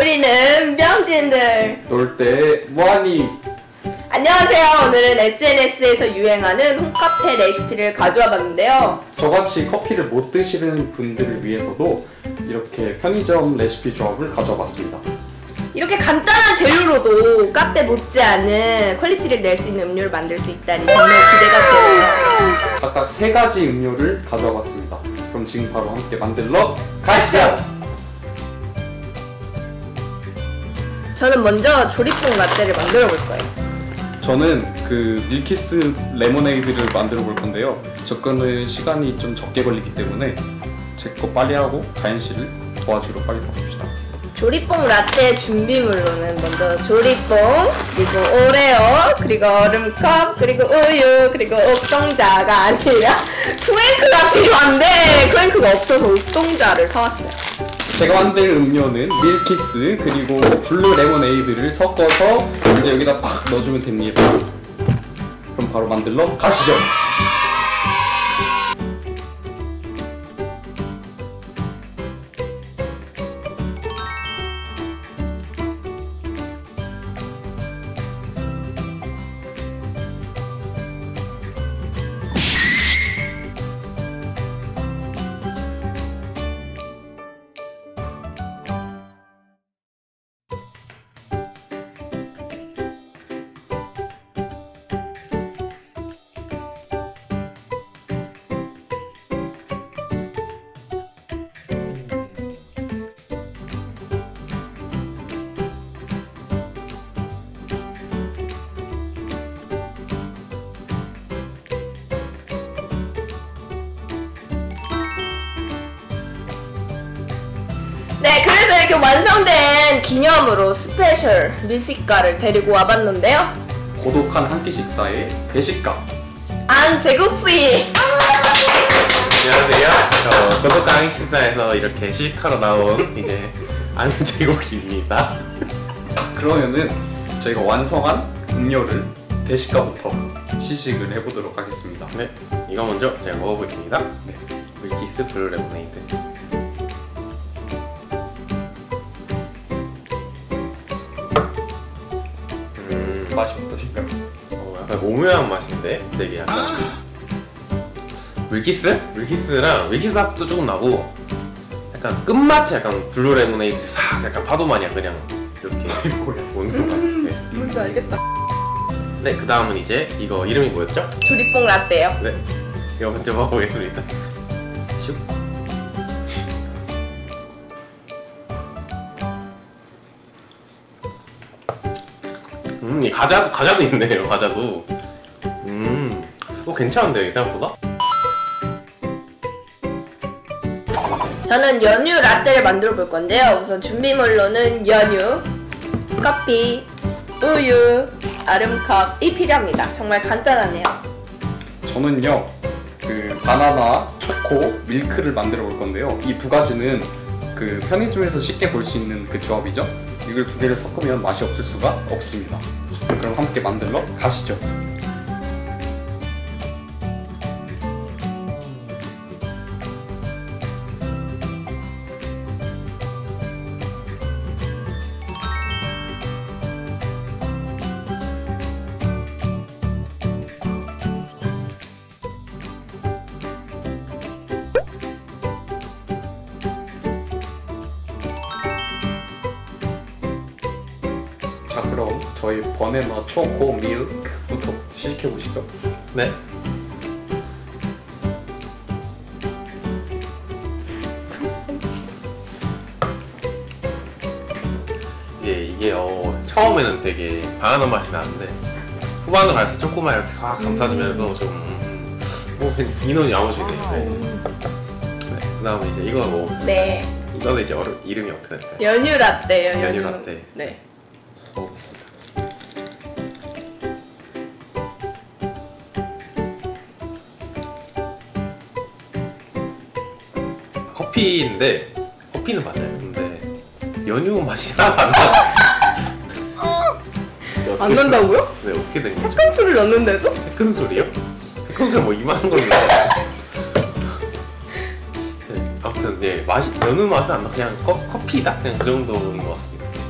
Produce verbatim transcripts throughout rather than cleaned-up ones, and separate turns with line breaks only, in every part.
우리는 명진들
놀 때 뭐하니?
안녕하세요. 오늘은 에스엔에스에서 유행하는 홈카페 레시피를 가져와 봤는데요.
저같이 커피를 못 드시는 분들을 위해서도 이렇게 편의점 레시피 조합을 가져와 봤습니다.
이렇게 간단한 재료로도 카페 못지않은 퀄리티를 낼 수 있는 음료를 만들 수 있다니 정말 기대가 돼요.
각각 세 가지 음료를 가져와 봤습니다. 그럼 지금 바로 함께 만들러 가시죠!
저는 먼저 조리뽕 라떼를 만들어 볼 거예요.
저는 그 밀키스 레모네이드를 만들어 볼 건데요. 접근은 시간이 좀 적게 걸리기 때문에 제 거 빨리 하고 가연 씨를 도와주러 빨리 가봅시다.
조리뽕 라떼 준비물로는 먼저 조리뽕, 그리고 오레오, 그리고 얼음컵, 그리고 우유, 그리고 옥동자가 아니라 쿠앤크가 필요한데 쿠앤크가 없어서 옥동자를 사왔어요.
제가 만들 음료는 밀키스 그리고 블루 레모네이드를 섞어서 이제 여기다 팍 넣어주면 됩니다. 그럼 바로 만들러 가시죠!
네, 그래서 이렇게 완성된 기념으로 스페셜 미식가를 데리고 와봤는데요.
고독한 한 끼 식사의 대식가
안재국씨!
안녕하세요. 저 고독한 식사에서 이렇게 시식하러 나온 이제 안재국입니다.
그러면은 저희가 완성한 음료를 대식가부터 시식을 해보도록 하겠습니다.
네, 이거 먼저 제가 먹어보겠습니다.
네.
밀키스 블루 레모네이드. 음,
맛이 어떠신가요?
어, 약간 오묘한 맛인데 되게 약간 밀키스? 밀키스랑 밀키스 맛도 조금 나고 약간 끝맛이 약간 블루 레모네이드 싹 약간 파도 마냥 그냥 이렇게 오는 것 같아요.
뭔지 알겠다.
네, 그 다음은 이제 이거 이름이 뭐였죠?
조리뽕 라떼요.
네, 이거 먼저 먹어보겠습니다. 슉. 음, 이 과자, 과자도 있네요, 과자도. 음, 어, 괜찮은데요, 생각보다?
저는 연유 라떼를 만들어 볼 건데요. 우선 준비물로는 연유, 커피, 우유, 얼음컵이 필요합니다. 정말 간단하네요.
저는요 그 바나나, 초코, 밀크를 만들어 볼 건데요. 이 두 가지는 그 편의점에서 쉽게 볼 수 있는 그 조합이죠. 이걸 두 개를 섞으면 맛이 없을 수가 없습니다. 그럼 함께 만들러 가시죠. 자, 그럼 저희 버네나 초코 밀크부터 시식해 보시죠.
네. 이제 이게 어, 처음에는 되게 바나나 맛이 나는데 후반으로 갈수록 초코맛 이렇게 싹 감싸주면서 좀 음, 뭐 인원이 야무지네. 네. 네. 그 다음에 이제 이거 먹어볼게요.
네.
이거는 이제 어른, 이름이 어떻게 될까요?
연유 라떼요.
연유 라떼.
네.
먹어보겠습니다. 커피인데 커피는 맞아요. 근데 연유 맛이 하나도 안 나.
안 난다고요?
네, 어떻게 된 거죠?
색간수를 넣는데도?
새끈소리요? 새끈소리 뭐 이만한 걸로. 네, 아무튼 네 맛이 연유 맛은 안 나. 그냥 커, 커피다. 그냥 그 정도인 것 같습니다.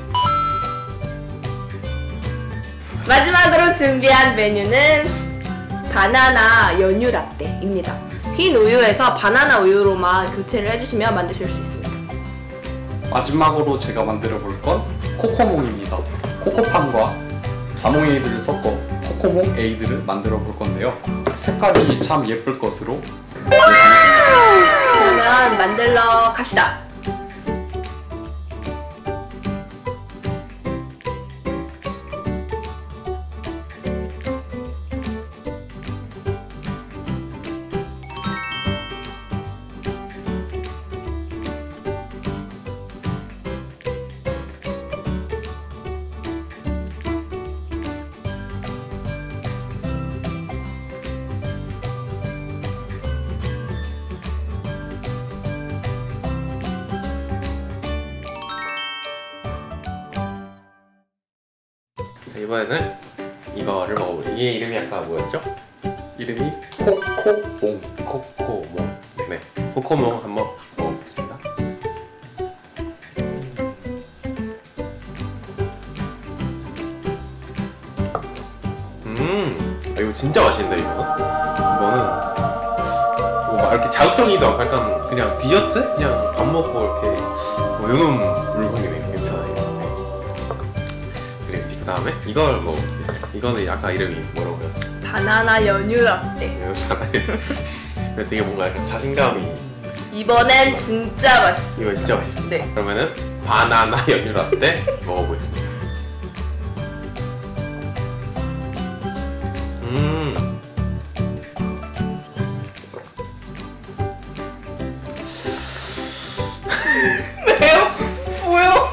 마지막으로 준비한 메뉴는 바나나 연유 라떼입니다. 흰 우유에서 바나나 우유로만 교체를 해주시면 만드실 수 있습니다.
마지막으로 제가 만들어 볼 건 코코몽입니다. 코코팜과 자몽 에이드를 섞어 코코몽 에이드를 만들어 볼 건데요. 색깔이 참 예쁠 것으로 예상됩니다.
그러면 만들러 갑시다.
이번에는 이거를 먹어볼게요. 이게 이름이 아까 뭐였죠?
이름이 코코몽.
코코몽. 네, 코코몽 한번 먹어보겠습니다. 음, 아, 이거 진짜 맛있는데 이거. 이거는 뭐 이렇게 자극적이기도 않고 약간 그냥 디저트? 그냥 밥 먹고 이렇게 뭐 이런 물건이네요. 괜찮아요. 그리고 이제 그 다음에 이걸 먹어볼게요. 이거는 아까 이름이 뭐라고 했었죠?
바나나 연유 라떼.
이거 되게 뭔가 약간 자신감이.
이번엔 진짜 맛있어.
이거 진짜 맛있습니다.
네.
그러면은 바나나 연유 라떼 먹어보겠습니다. 음.
왜요? 뭐요?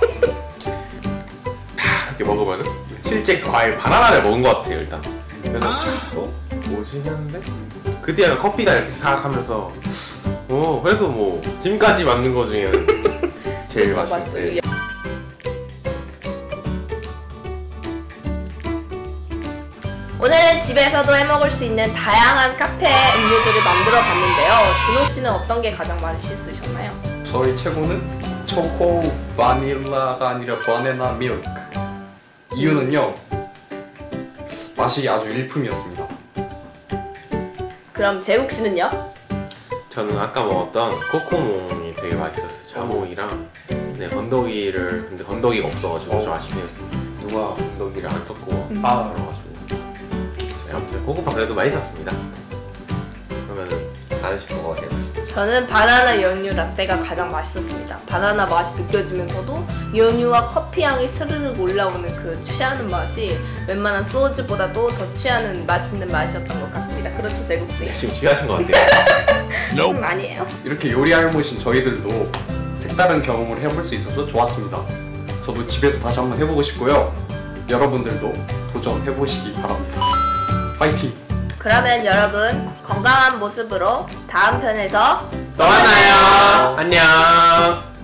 이렇게 먹으면은 실제 과일 바나나를 먹은 것 같아요 일단. 그래서 어? 뭐지 했는데 그 뒤에 커피가 이렇게 싹 하면서 어 그래도 뭐 지금까지 만든 거 중에는 제일
그쵸,
맛있는데.
오늘은 집에서도 해먹을 수 있는 다양한 카페 음료들을 만들어 봤는데요. 진호 씨는 어떤 게 가장 맛있으셨나요?
저희 최고는 초코 바닐라가 아니라 바나나 밀크. 이유는요, 맛이 아주 일품이었습니다.
그럼 제국 씨는요?
저는 아까 먹었던 코코몽이 되게 맛있었어요. 자몽이랑 네, 건더기를 근데 건더기가 없어가지고
어.
좀 아쉽긴 했어요. 누가 건더기를 안 섞고
음.
아,
그래가지고 네, 아무튼 코코파 그래도 맛있었습니다. 그러면은 다른 씨 뭐가 제일 맛있어요?
저는 바나나 연유 라떼가 가장 맛있었습니다. 바나나 맛이 느껴지면서도 연유와 커피 향이 스르륵 올라오는 그 취하는 맛이 웬만한 소주보다도 더 취하는 맛있는 맛이었던 것 같습니다. 그렇죠, 제국 씨?
지금 취하신 것 같아요.
음, 아니에요?
이렇게 요리 알못인 저희들도 색다른 경험을 해볼 수 있어서 좋았습니다. 저도 집에서 다시 한번 해보고 싶고요. 여러분들도 도전해보시기 바랍니다. 파이팅!
그러면 여러분 건강한 모습으로 다음 편에서
또 만나요. 안녕.